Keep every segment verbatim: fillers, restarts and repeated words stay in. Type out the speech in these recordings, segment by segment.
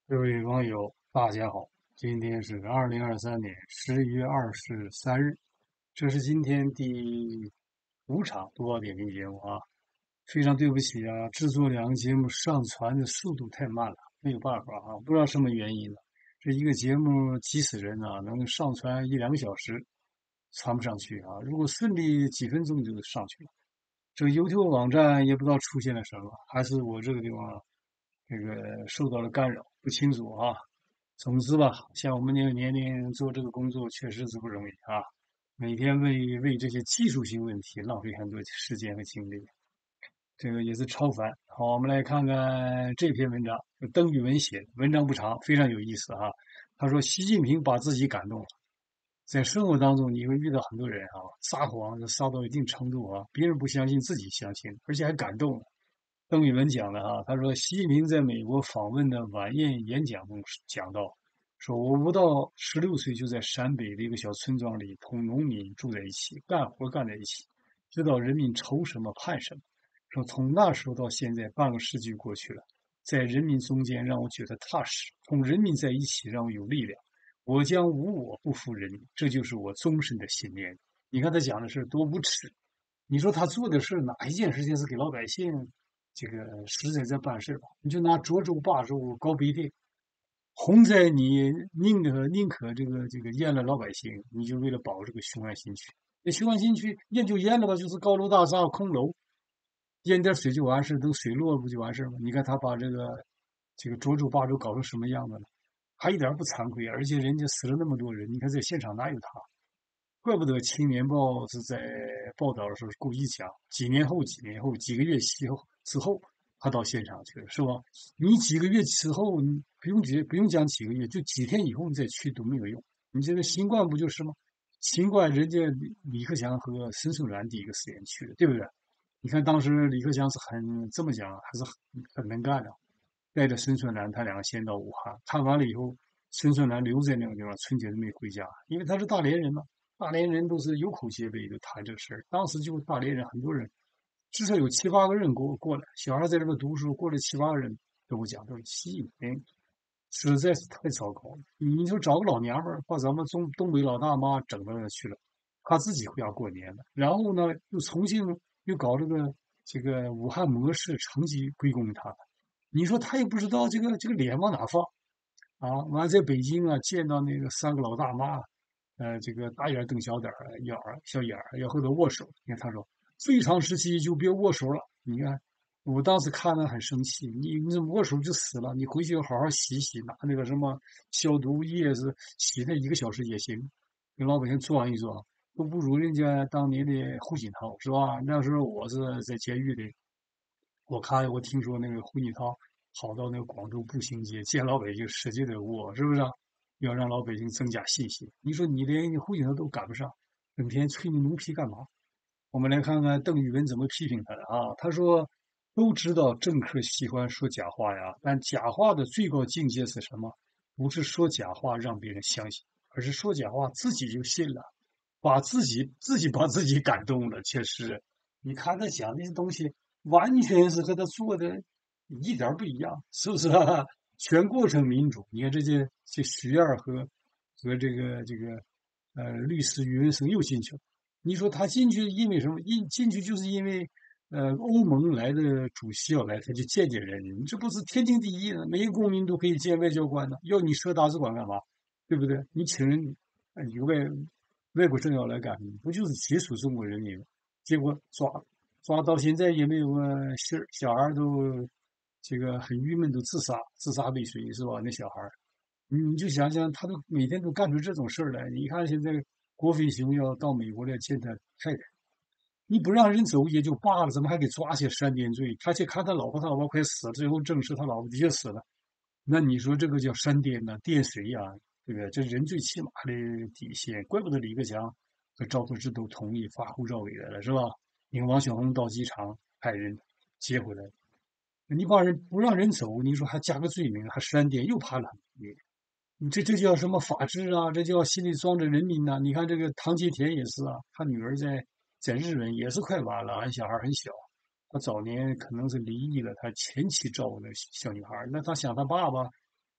各位网友，大家好，今天是二零二三年十一月二十三日，这是今天第五场读报点评节目啊。非常对不起啊，制作两个节目上传的速度太慢了，没有办法啊，不知道什么原因了。这一个节目急死人啊，能上传一两个小时，传不上去啊。如果顺利几分钟就上去了。这个 YouTube 网站也不知道出现了什么，还是我这个地方这个受到了干扰，不清楚啊。总之吧，像我们这个年龄做这个工作确实是不容易啊，每天为为这些技术性问题浪费很多时间和精力，这个也是超凡。好，我们来看看这篇文章，邓玉文写的，文章不长，非常有意思啊。他说，习近平把自己感动了。在生活当中，你会遇到很多人啊，撒谎撒到一定程度啊，别人不相信，自己相信，而且还感动了。邓玉文讲的啊，他说，习近平在美国访问的晚宴演讲中讲到，说我不到十六岁就在陕北的一个小村庄里同农民住在一起，干活干在一起，知道人民愁什么盼什么。说从那时候到现在，半个世纪过去了，在人民中间让我觉得踏实，同人民在一起让我有力量。我将无我不负人民，这就是我终身的信念。你看他讲的是多无耻！你说他做的事哪一件事情是给老百姓这个实在在办事吧？你就拿涿州霸州高碑店，洪灾你宁可宁可这个这个淹了老百姓，你就为了保这个雄安新区。那雄安新区淹就淹了吧，就是高楼大厦、空楼，淹点水就完事，等水落了不就完事吗？你看他把这个这个涿州霸州搞成什么样子了？还一点不惭愧，而且人家死了那么多人，你看在现场哪有他？怪不得《青年报》是在报道的时候故意讲，几年后、几年后、几个月之后之后，他到现场去了，是吧？你几个月之后，你不用觉不用讲几个月，就几天以后你再去都没有用。你这个新冠不就是吗？新冠人家李克强和孙春兰第一个时间去的，对不对？你看当时李克强是很这么讲，还是很很能干的，带着孙春兰他两个先到武汉，看完了以后，孙春兰留在那个地方，春节都没回家，因为他是大连人嘛。大连人都是有口皆碑的谈这个事儿。当时就大连人很多人，至少有七八个人过过来，小孩在这边读书，过来七八个人都讲都是习近平实在是太糟糕了。你说找个老娘们儿把咱们中东北老大妈整到那去了，他自己回家过年了，然后呢又重新又搞这个这个武汉模式，成绩归功于他。你说他也不知道这个这个脸往哪放啊？完在北京啊见到那个三个老大妈，呃，这个大眼瞪小点儿，眼儿小眼儿，要和他握手。你看他说最长时期就别握手了。你看我当时看了很生气，你你握手就死了，你回去要好好洗洗，拿那个什么消毒液是洗那一个小时也行，给老百姓装一装，都不如人家当年的胡锦涛是吧？那时候我是在监狱里，我看我听说那个胡锦涛跑到那个广州步行街见老百姓，使劲的握，是不是啊？要让老百姓增加信心。你说你连你胡锦涛都赶不上，整天吹你牛皮干嘛？我们来看看邓玉文怎么批评他的啊。他说：“都知道政客喜欢说假话呀，但假话的最高境界是什么？不是说假话让别人相信，而是说假话自己就信了，把自己自己把自己感动了。确实，你看他讲那些东西，完全是和他做的一点儿不一样，是不是啊？全过程民主。你看这些这徐二和和这个这个呃律师于文生又进去了。你说他进去因为什么？进进去就是因为呃欧盟来的主席要来，他就见见人。你这不是天经地义的？每个公民都可以见外交官的，要你设大使馆干嘛？对不对？你请人，呃你外外国政要来干什么？不就是接触中国人民吗？结果抓抓到现在也没有个信儿，小孩都这个很郁闷，都自杀，自杀未遂是吧？那小孩你你就想想，他都每天都干出这种事儿来。你看现在郭飞雄要到美国来见他太太，你不让人走也就罢了，怎么还给抓起煽颠罪？他去看他老婆，他老婆快死了，最后证实他老婆的确死了。那你说这个叫煽颠呢？颠谁呀？对不对？这人最起码的底线，怪不得李克强和赵克志都同意发护照给他了，是吧？你看王小红到机场派人接回来，你把人不让人走，你说还加个罪名，还煽颠，又怕了你。你这这叫什么法治啊？这叫心里装着人民呐、你看这个唐吉田也是啊，他女儿在在日本也是快完了，俺小孩很小，他早年可能是离异了，他前妻照顾那小女孩，那他想他爸爸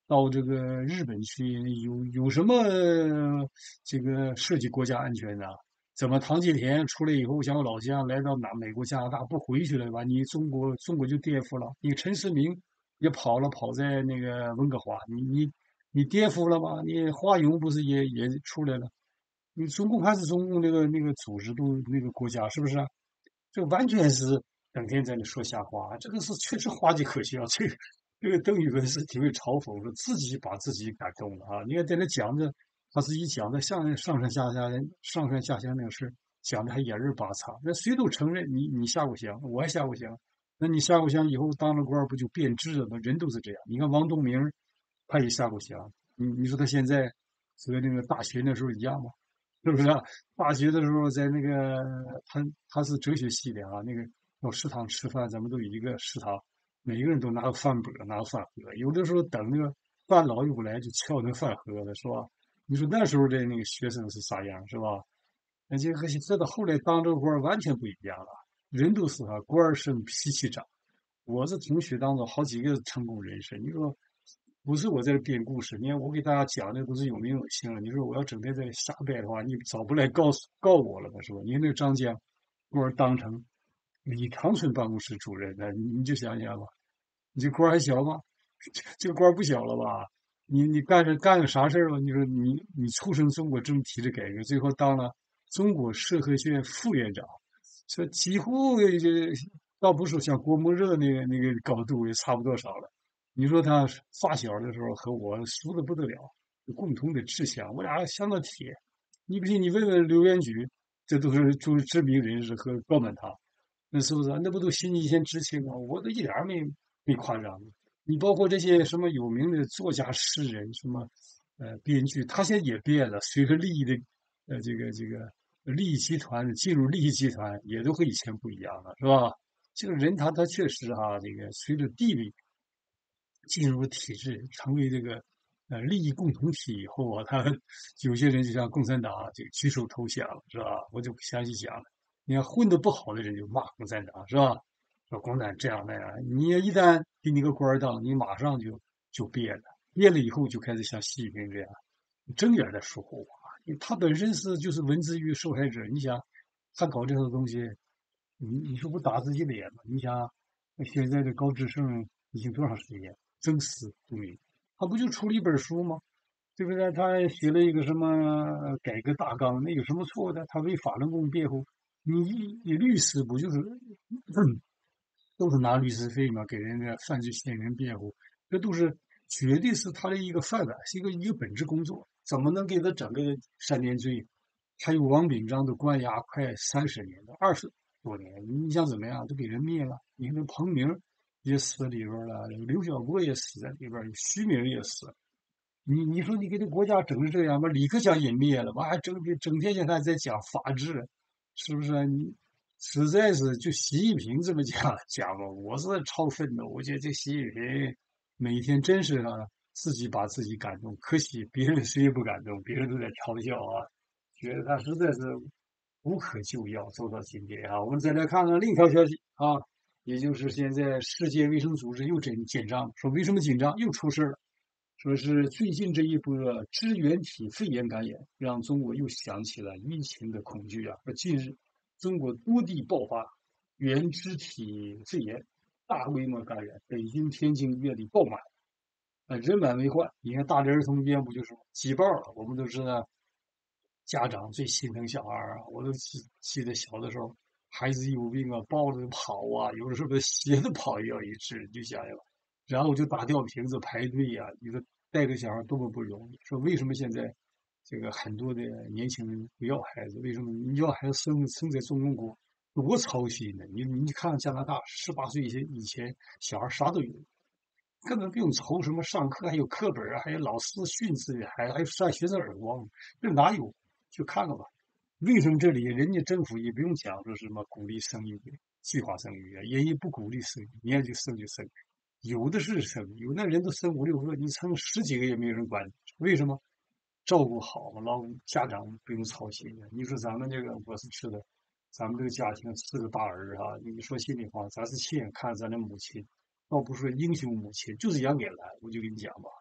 到这个日本去，有有什么这个涉及国家安全的？怎么唐吉田出来以后，像我老乡来到哪美国、加拿大不回去了吧？你中国中国就颠覆了。你陈世民也跑了，跑在那个温哥华，你你你颠覆了吗？你华勇不是也也出来了？你中共还是中共那个那个组织都那个国家是不是啊？这完全是整天在那说瞎话，这个是确实滑稽可笑。这个这个邓宇文是挺会嘲讽的，自己把自己感动了啊！你看在那讲着，他自己讲的上上上下下上上下下那个事，讲的还眼儿巴擦。那谁都承认你你下过乡，我还下过乡。那你下过乡以后当了官不就变质了吗？人都是这样。你看王东明，他也下过乡。你你说他现在和那个大学那时候一样吗？是不是啊？大学的时候在那个他他是哲学系的啊，那个到食堂吃饭，咱们都有一个食堂，每个人都拿个饭本拿个饭盒，有的时候等那个饭老又不来，就撬那饭盒子，是吧？你说那时候的那个学生是啥样，是吧？那这和这到后来当这个官完全不一样了，人都是啊，官儿升脾气长。我是同学当中好几个成功人士，你说不是我在这编故事，你看我给大家讲的都是有名有姓了。你说我要整天在瞎掰的话，你早不来告诉告我了吧，是吧？你看那个张江，给我当成李长春办公室主任的，你你就想想吧，你这官还小吗？这个官不小了吧？你你干着干个啥事儿吧？你说你你促成中国政治体制改革，最后当了中国社科院副院长，这几乎这倒不是像郭沫若那个那个高度，也差不多少了。你说他发小的时候和我熟的不得了，有共同的志向，我俩相当铁。你不信，你问问刘元举，这都是就是知名人士和高满堂，那是不是？那不都心里先知情吗？我都一点儿没没夸张。你包括这些什么有名的作家、诗人，什么呃编剧，他现在也变了，随着利益的呃这个这个利益集团进入利益集团，也都和以前不一样了，是吧？这个人他他确实哈、这个随着地位进入体制，成为这个呃利益共同体以后啊，他有些人就像共产党这个举手投降了，是吧？我就不详细讲了。你看混得不好的人就骂共产党，是吧？说共产党这样那样，你一旦给你个官儿当，你马上就就变了，变了以后就开始像习近平这样睁眼在说胡话。他本身是就是文字狱受害者，你想他搞这套东西，你你说不打自己脸吗？你想现在的高志胜已经多长时间？生死不明。他不就出了一本书吗？对不对？他还写了一个什么改革大纲，那有什么错的？他为法轮功辩护，你你律师不就是嗯都是拿律师费嘛，给人家犯罪嫌疑人辩护，这都是绝对是他的一个饭碗，是一个一个本职工作。怎么能给他整个三年罪？还有王炳章都关押快三十年了，二十多年，你想怎么样？都给人灭了。你看那彭明也死里边了，刘晓波也死在里边，徐明也死。你你说你给这国家整成这样，把李克强也灭了，完还整整天现在在讲法治，是不是啊？你实在是就习近平这么讲讲吧，我是超愤怒。我觉得这习近平每天真是啊，自己把自己感动，可惜别人谁也不感动，别人都在嘲笑啊，觉得他实在是无可救药，走到今天啊。我们再来看看另一条消息啊，也就是现在世界卫生组织又紧紧张，说为什么紧张？又出事了。说是最近这一波支原体肺炎感染，让中国又想起了疫情的恐惧啊！说近日，中国多地爆发原肢体肺炎，大规模感染，北京、天津医院里爆满，啊，人满为患。你看大连儿童医院不就是挤爆了？我们都知道，家长最心疼小孩儿啊！我都记记得小的时候，孩子有病啊，抱着跑啊，有的时候鞋子跑也要一治，你就想想吧。然后就打吊瓶子排队呀、你说带个小孩多么不容易？说为什么现在这个很多的年轻人不要孩子？为什么你要孩子生生在中国多操心呢？你你看加拿大十八岁以前以前小孩啥都有，根本不用愁什么上课，还有课本啊，还有老师训斥，还还有扇学生耳光，这哪有？去看看吧。为什么这里人家政府也不用讲说什么鼓励生育、计划生育啊，人家不鼓励生育，你愿就生就生，有的是生，有那人都生五六个，你生十几个也没有人管，为什么？照顾好嘛，老家长不用操心。你说咱们这个，我是吃的，咱们这个家庭四个大儿哈、啊，你说心里话，咱是亲眼看咱的母亲，倒不是说英雄母亲，就是杨给兰，我就跟你讲吧，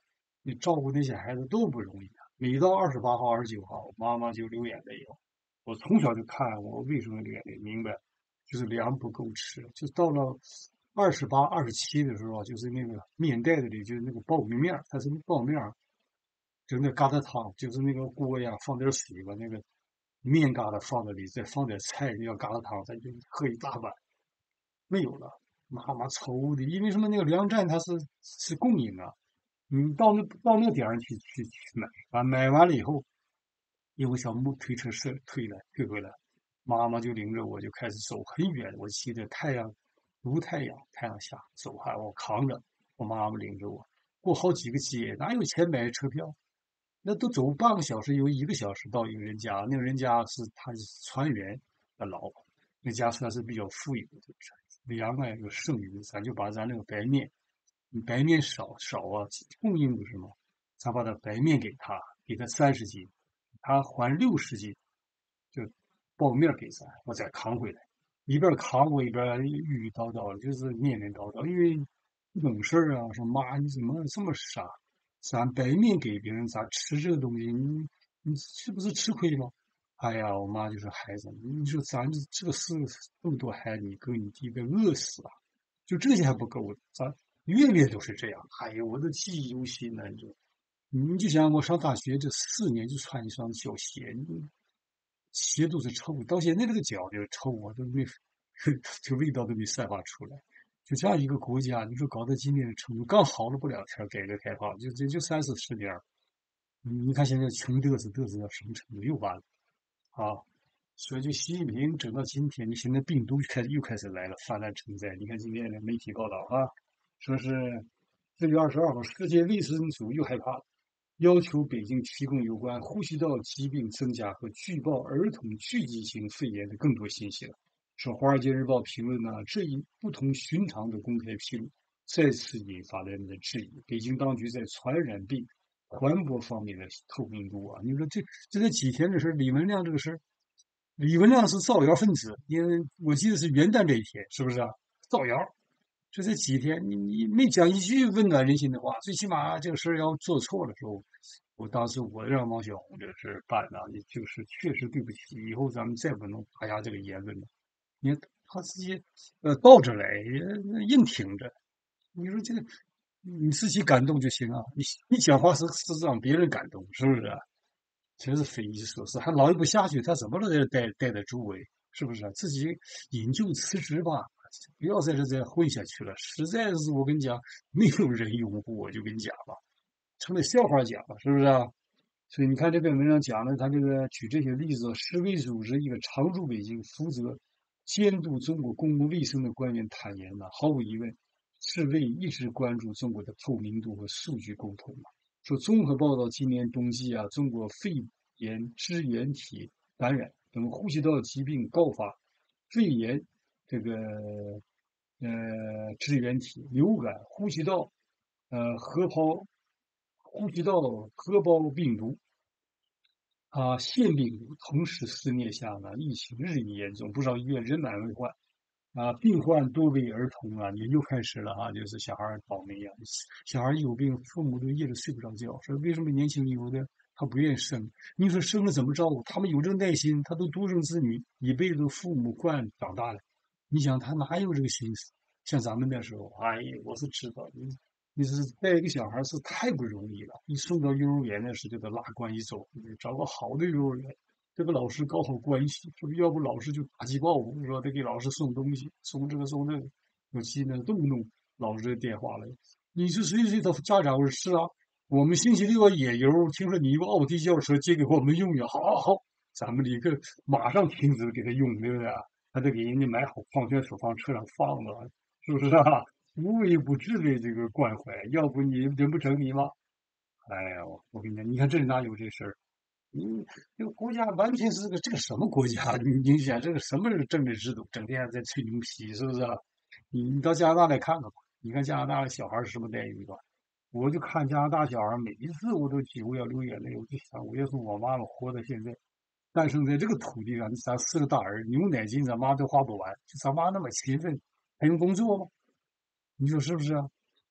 你照顾那些孩子都不容易啊。每到二十八号、二十九号，妈妈就流眼泪了。我从小就看我为什么流眼泪，明白，就是粮不够吃。就到了二十八、二十七的时候啊，就是那个面袋子里就是那个苞米面儿，它是那苞米面儿，就是那疙瘩汤，就是那个锅呀，放点水把那个面疙瘩放在里，再放点菜，叫疙瘩汤，咱就喝一大碗。没有了，妈妈愁的，因为什么？那个粮站它是是供应啊，你到那到那个点儿上去去去买，完买完了以后，有个小木推车车推来推回来，妈妈就领着我就开始走很远，我记得太阳如太阳，太阳下走还我扛着，我妈妈领着我过好几个街，哪有钱买车票？那都走半个小时，有一个小时到一个人家，那个人家是他是船员的老婆，那家算是比较富有的，就是粮啊有剩余，咱就把咱那个白面，白面少少啊，供应不是吗？咱把那白面给他，给他三十斤，他还六十斤，就苞面给咱，我再扛回来，一边扛我一边絮絮叨叨，就是念念叨叨，因为不懂事儿啊，说妈你怎么这么傻？咱白面给别人，咱吃这个东西，你你是不是吃亏吗？哎呀，我妈就说孩子，你说咱这这个事这么多孩子，你哥你弟得饿死啊！就这些还不够，咱月月都是这样。哎呀，我都记忆犹新呢。你说，你就想我上大学这四年就穿一双小鞋，鞋都是臭的，到现在这个脚就臭啊，都没这个味道都没散发出来。就这样一个国家，你说搞到今天的程度，刚好了不两天，改革开放就就就三四十年，你看现在穷嘚瑟嘚瑟到什么程度，又完了啊！所以就习近平整到今天，你现在病毒开始又开始来了，泛滥成灾。你看今天的媒体报道啊，说是四月二十二号，世界卫生组又害怕了，要求北京提供有关呼吸道疾病增加和拒报儿童聚集性肺炎的更多信息了。说《华尔街日报》评论呢，这一不同寻常的公开披露，再次引发了人们的质疑。北京当局在传染病传播方面的透明度啊，你说这这才几天的事，李文亮这个事儿，李文亮是造谣分子，因为我记得是元旦这一天，是不是啊？造谣，这才几天，你你没讲一句温暖人心的话，最起码这个事儿要做错了时候，我当时我让王小红这事办呢，也就是确实对不起，以后咱们再不能打压这个言论了。你看他自己呃倒着来，硬挺着，你说这个你自己感动就行啊，你你讲话是是让别人感动，是不是啊？真是匪夷所思，还捞不下去，他怎么都在待待在周围，是不是啊？自己引咎辞职吧，不要在这再混下去了。实在是我跟你讲，没有人拥护我，就跟你讲吧，成了笑话讲了，是不是啊？所以你看这篇文章讲的，他这个举这些例子，世卫组织一个常驻北京负责监督中国公共卫生的官员坦言呢，毫无疑问，世卫一直关注中国的透明度和数据沟通嘛。说综合报道，今年冬季啊，中国肺炎支原体感染等呼吸道疾病高发，肺炎这个呃支原体、流感、呼吸道呃核泡、呼吸道核胞病毒啊，腺病毒同时肆虐下呢，疫情日益严重，不少医院人满为患。啊，病患多为儿童啊，也又开始了啊，就是小孩倒霉呀、小孩一有病，父母都夜里睡不着觉，说为什么年轻人有的他不愿意生？你说生了怎么照顾？他们有这个耐心，他都独生子女，一辈子父母惯长大了，你想他哪有这个心思？像咱们那时候，哎呀，我是知道，你你是带一个小孩是太不容易了，一送到幼儿园那时就得拉关系走，找个好的幼儿园。这个老师搞好关系，是不是？要不老师就打击报复，说得给老师送东西，送这个送那个。我记得动不动老师的电话了，你是谁谁的家长？我说是啊，我们星期六要野游，听说你有奥迪轿车借给我们用用，好好好，咱们立刻马上停止给他用，对不对？还得给人家买好矿泉水放车上放着，是不是啊？无微不至的这个关怀，要不你人不成你吗？哎呀，我跟你讲，你看这里哪有这事儿？你这个国家完全是个这个什么国家？你你想这个什么政治制度，整天还在吹牛皮，是不是啊？你你到加拿大来看看吧，你看加拿大的小孩是什么待遇吧？我就看加拿大小孩，每一次我都几乎要流眼泪。我就想，我要是我妈妈活到现在，诞生在这个土地上，咱四个大儿牛奶金咱妈都花不完，就咱妈那么勤奋，还用工作吗？你说是不是啊？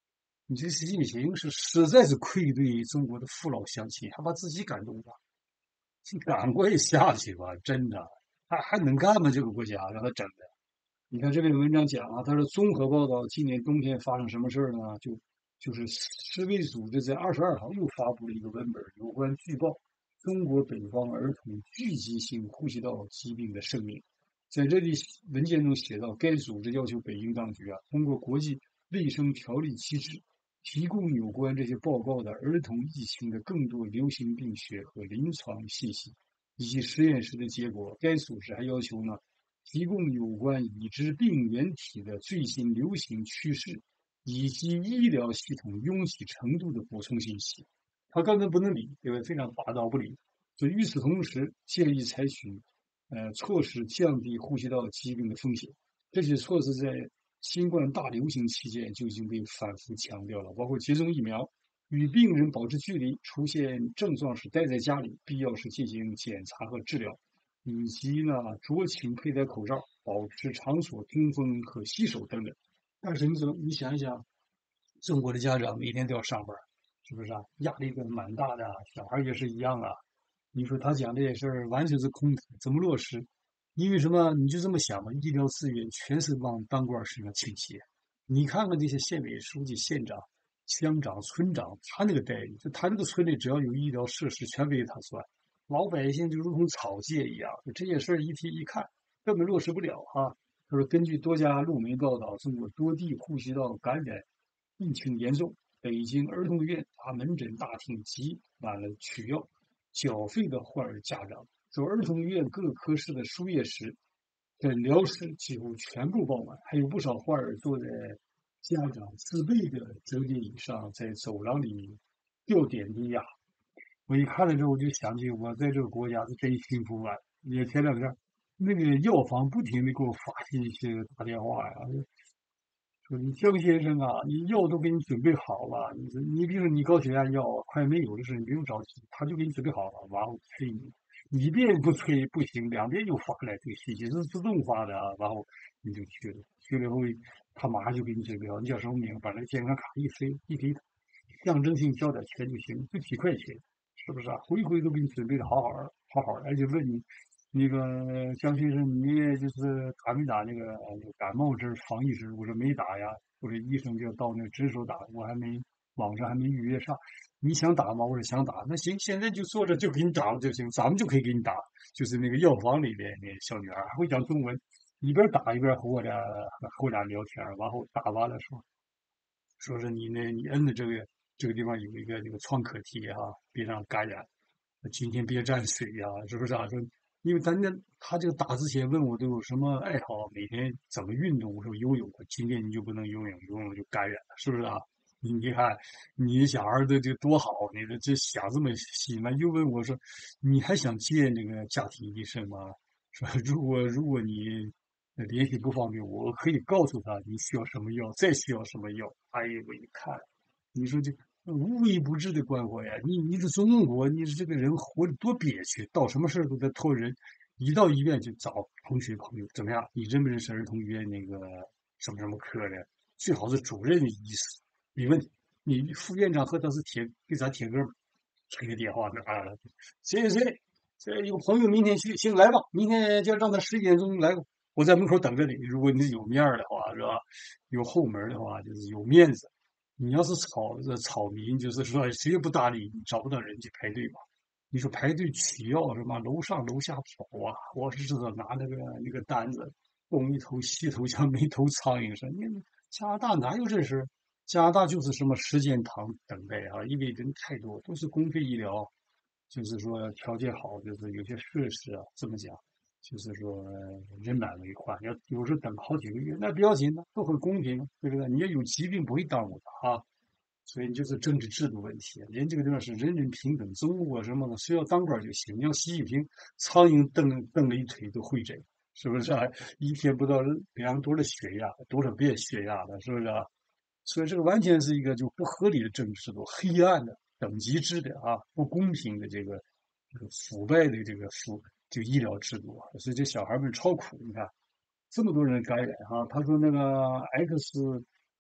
你这习近平是实在是愧对中国的父老乡亲，还把自己感动了，你赶快下去吧！真的，还还能干吗？这个国家让他整的。你看这篇文章讲啊，他说综合报道今年冬天发生什么事儿呢？就就是世卫组织在二十二号又发布了一个文本，有关据报中国北方儿童聚集性呼吸道疾病的声明。在这里文件中写道，该组织要求北京当局啊，通过国际卫生条例机制，提供有关这些报告的儿童疫情的更多流行病学和临床信息，以及实验室的结果。该组织还要求呢，提供有关已知病原体的最新流行趋势，以及医疗系统拥挤程度的补充信息。他根本不能理，对吧？非常霸道不理。所以与此同时，建议采取呃措施降低呼吸道疾病的风险。这些措施在新冠大流行期间就已经被反复强调了，包括接种疫苗、与病人保持距离、出现症状时待在家里，必要时进行检查和治疗，以及呢酌情佩戴口罩、保持场所通风和洗手等等。但是你怎么你想一想，中国的家长每天都要上班，是不是啊？压力都蛮大的，小孩也是一样啊。你说他讲这些事儿完全是空谈，怎么落实？因为什么？你就这么想吧，医疗资源全是往当官身上倾斜。你看看这些县委书记、县长、乡长、村长，他那个待遇，就他那个村里只要有医疗设施，全归他算。老百姓就如同草芥一样，这些事儿一提一看，根本落实不了啊。他说，根据多家路媒报道，中国多地呼吸道感染疫情严重，北京儿童医院大门诊大厅挤满了取药、缴费的患儿家长。说儿童医院各科室的输液室、诊疗室几乎全部爆满，还有不少患儿坐在家长自备的折叠椅上，在走廊里吊点滴呀。我一看了之后，我就想起我在这个国家是真幸福啊！也前两天那个药房不停的给我发信息、打电话呀，说你江先生啊，你药都给你准备好了，你你比如说你高血压药啊快没有的时候，你不用着急，他就给你准备好了，然后催你，一遍不催不行，两遍又发来这个信息，是自动发的啊，然后你就去了，去了以后他马上就给你准备好，你叫什么名，把那个健康卡一飞一给他，象征性交点钱就行，就几块钱，是不是啊？回回都给你准备的好好的，好好的，而且问你那个江先生，你就是打没打那个感冒针、防疫针？我说没打呀，我说医生就要到那个诊所打，我还没网上还没预约上。你想打吗？我说想打，那行，现在就坐着就给你打了就行，咱们就可以给你打。就是那个药房里边那小女孩还会讲中文，一边打一边和我俩和我俩聊天，然后打完了说说是你那你摁的这个这个地方有一个这个创可贴哈、别让感染。今天别沾水呀、是不是啊？说，因为咱那他这个打之前问我都有什么爱好，每天怎么运动，我说游泳，今天你就不能游泳，游泳就感染了，是不是啊？你你看，你小孩的这多好，你这这想这么细，完又问我说，你还想见那个家庭医生吗？说如果如果你呃联系不方便，我可以告诉他你需要什么药，再需要什么药。哎呀，我一看，你说这无微不至的关怀呀！你你这中国，你这个人活得多憋屈，到什么事儿都在托人，一到医院就找同学朋友，怎么样？你认不认识儿童医院那个什么什么科的？最好是主任的医师，没问题。你副院长和他是铁跟咱铁哥们儿，吹个电话那啊，谁谁谁，这有朋友明天去，行来吧，明天就让他十一点钟来吧，我在门口等着你。如果你有面儿的话，是吧？有后门的话，就是有面子。你要是草这草民，就是说谁也不搭理你，找不到人去排队嘛。你说排队取药什么，楼上楼下跑啊，我是知道拿那个那个单子，东一头西头像没头苍蝇似的。你加拿大哪有这事？加拿大就是什么时间长等待啊，因为人太多，都是公费医疗，就是说条件好，就是有些设施啊，这么讲，就是说人满为患，要有时候等好几个月，那不要紧的，都很公平，对不对？你要有疾病不会耽误的啊，所以就是政治制度问题。人这个地方是人人平等，中国什么的，谁要当官就行。你要习近平，苍蝇蹬蹬了一腿都会诊，是不是啊？一天不到两多少血压，多少遍血压了，是不是啊？所以这个完全是一个就不合理的政治制度，黑暗的、等级制的啊，不公平的这个这个腐败的这个腐这个医疗制度啊，所以这小孩们超苦。你看这么多人感染哈、他说那个 X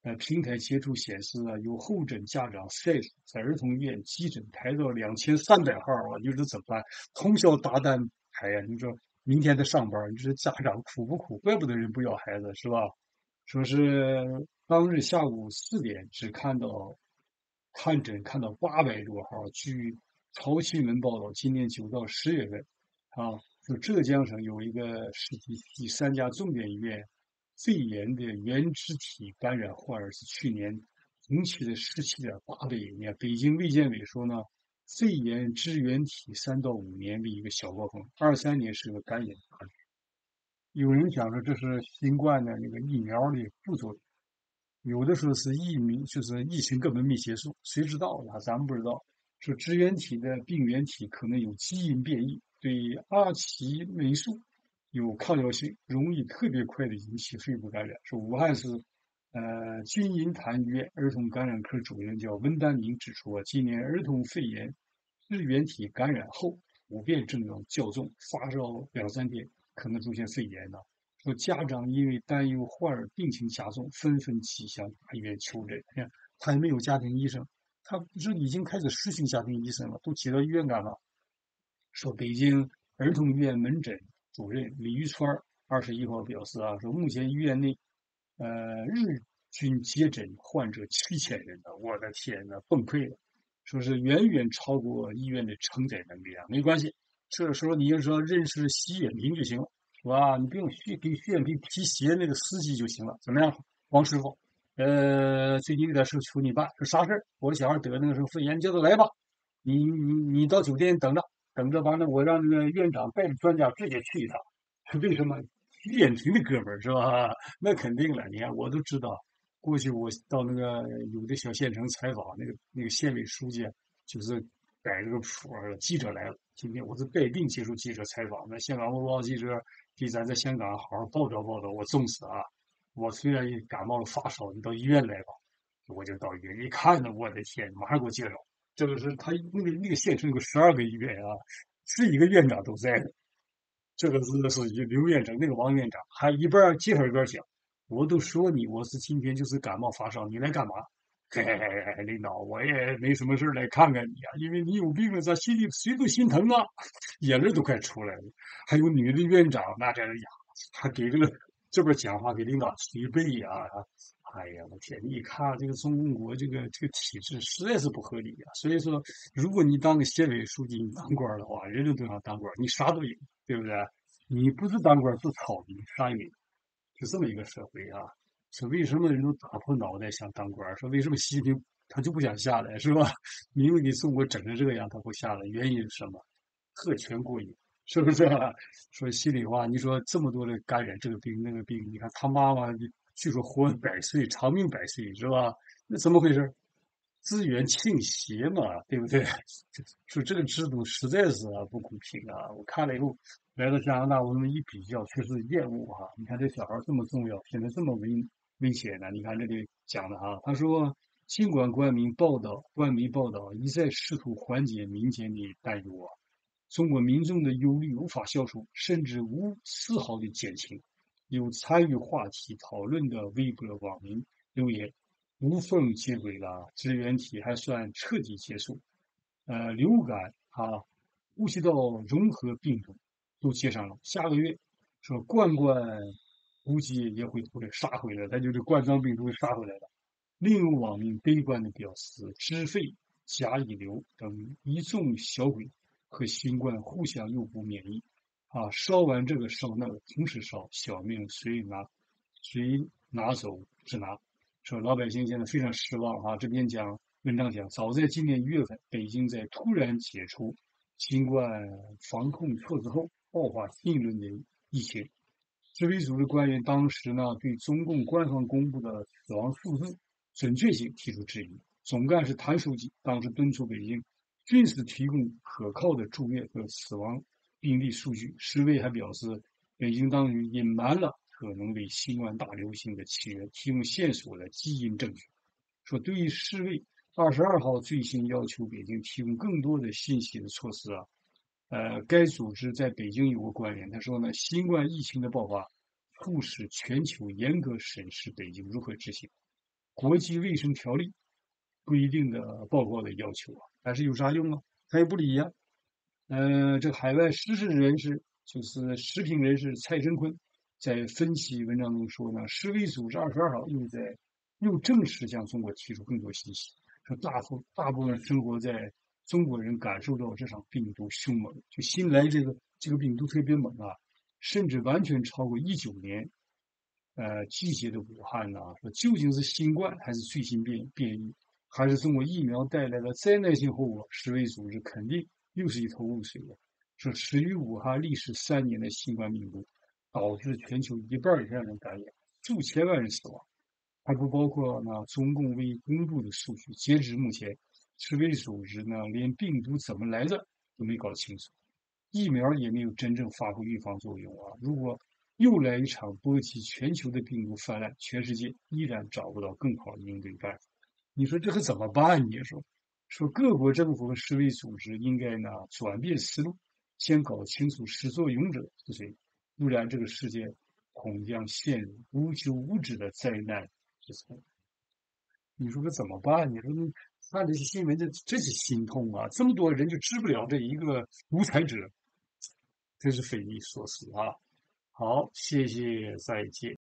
呃，平台截图显示啊，有候诊家长晒出在儿童医院急诊排到两千三百号啊，你说怎么办？通宵达旦排呀、你说明天再上班，你说家长苦不苦？怪不得人不要孩子是吧？说是当日下午四点只看到看诊看到八百多号，据潮新闻报道，今年九到十月份，啊，说浙江省有一个市级第三家重点医院，肺炎的原肢体感染患儿是去年同期的十七点八倍。你看，北京卫健委说呢，肺炎支原体三到五年为一个小高峰，二三年是个感染大军。有人讲说这是新冠的那个疫苗的副作用，有的时候是疫苗，就是疫情根本没结束，谁知道呢？咱们不知道。说支原体的病原体可能有基因变异，对阿奇霉素有抗药性，容易特别快的引起肺部感染。说武汉市呃金银潭医院儿童感染科主任叫温丹明指出啊，今年儿童肺炎支原体感染后普遍症状较重，发烧两三天可能出现肺炎的。说家长因为担忧患儿病情加重，纷纷挤向大医院求诊。哎呀，他也没有家庭医生，他不是已经开始实行家庭医生了，都挤到医院干嘛？说北京儿童医院门诊主任李玉川二十一号表示啊，说目前医院内，呃，日均接诊患者七千人呢，我的天呐，崩溃了，说是远远超过医院的承载能力啊。没关系，这时候你要说认识徐远平就行了，是吧？你不用徐给徐远平提鞋那个司机就行了，怎么样，王师傅？呃，最近有点事求你办，说啥事儿？我小孩得那个什么肺炎，叫他来吧。你你你到酒店等着，等着完了，我让那个院长带着专家直接去一趟。为什么？徐远平的哥们儿是吧？那肯定了。你看，我都知道，过去我到那个有的小县城采访，那个那个县委书记就是摆这个谱儿，记者来了，今天我是带病接受记者采访。那香港《卫报》记者给咱在香港好好报道报道，我重视啊。我虽然也感冒了发烧，你到医院来吧，我就到医院一看呢，我的天，马上给我介绍。这个是他那个那个县城有十二个医院啊，十一个院长都在的。这个是是刘院长，那个王院长，还一边介绍一边讲。我都说你，我是今天就是感冒发烧，你来干嘛？嘿嘿嘿嘿，领导，我也没什么事来看看你啊，因为你有病了，咱心里谁都心疼啊，眼泪都快出来了。还有女的院长，那这呀，还给这个这边讲话给领导捶背啊，哎呀，我天！你一看这个中国这个这个体制实在是不合理啊。所以说，如果你当个县委书记，你当官的话，人人都想当官，你啥都有，对不对？你不是当官做草民，啥也没有，就这么一个社会啊。说为什么人都打破脑袋想当官？说为什么习近平他就不想下来，是吧？明明给中国整成这个样，他不下来，原因是什么？特权过瘾，是不是啊？说心里话，你说这么多的感染这个病那个病，你看他妈妈据说活百岁，长命百岁，是吧？那怎么回事？资源倾斜嘛，对不对？说这个制度实在是啊不公平啊！我看了以后，来到加拿大，我们一比较，确实厌恶哈、你看这小孩这么重要，现在这么危危险呢？你看这里讲的哈，他说，尽管官民报道，官媒报道一再试图缓解民间的担忧啊，中国民众的忧虑无法消除，甚至无丝毫的减轻。有参与话题讨论的微博网民留言：无缝接轨了，支原体还算彻底结束。呃，流感啊，呼吸道融合病毒都接上了，下个月说冠冠估计也会回来杀回来，它就是冠状病毒杀回来了。另有网民悲观地表示，支肺、甲乙流等一众小鬼和新冠互相诱捕免疫，啊，烧完这个烧那个，同时烧，小命谁拿谁拿走是拿。说老百姓现在非常失望啊！这边讲文章讲，早在今年一月份，北京在突然解除新冠防控措施后，爆发新一轮的疫情。世卫组织官员当时呢，对中共官方公布的死亡数字准确性提出质疑。总干事谭书记当时敦促北京迅速提供可靠的住院和死亡病例数据。世卫还表示，北京当局隐瞒了可能为新冠大流行的起源提供线索的基因证据。说对于世卫二十二号最新要求北京提供更多的信息的措施啊，呃，该组织在北京有个官员，他说呢，新冠疫情的爆发促使全球严格审视北京如何执行。 国际卫生条例规定的报告的要求啊，但是有啥用啊？他也不理呀、呃，这海外实事人士就是时评人士蔡振坤在分析文章中说呢，世卫组织二十二号又在又正式向中国提出更多信息，说大部大部分生活在中国人感受到这场病毒凶猛，就新来这个这个病毒特别猛啊，甚至完全超过一九年呃季节的武汉呐、说究竟是新冠还是最新变变异，还是中国疫苗带来的灾难性后果？世卫组织肯定又是一头雾水了。说始于武汉历时三年的新冠病毒，导致全球一半以上人感染，数千万人死亡，还不包括呢中共未公布的数据。截至目前，世卫组织呢连病毒怎么来的都没搞清楚，疫苗也没有真正发挥预防作用啊！如果又来一场波及全球的病毒泛滥，全世界依然找不到更好的应对办法。你说这可怎么办？你说，说各国政府和世卫组织应该呢转变思路，先搞清楚始作俑者是谁，不然这个世界恐将陷入无休无止的灾难之中。你说这怎么办？你说你看这些新闻，这真是心痛啊！这么多人就治不了这一个独裁者，真是匪夷所思啊！好，谢谢，再见。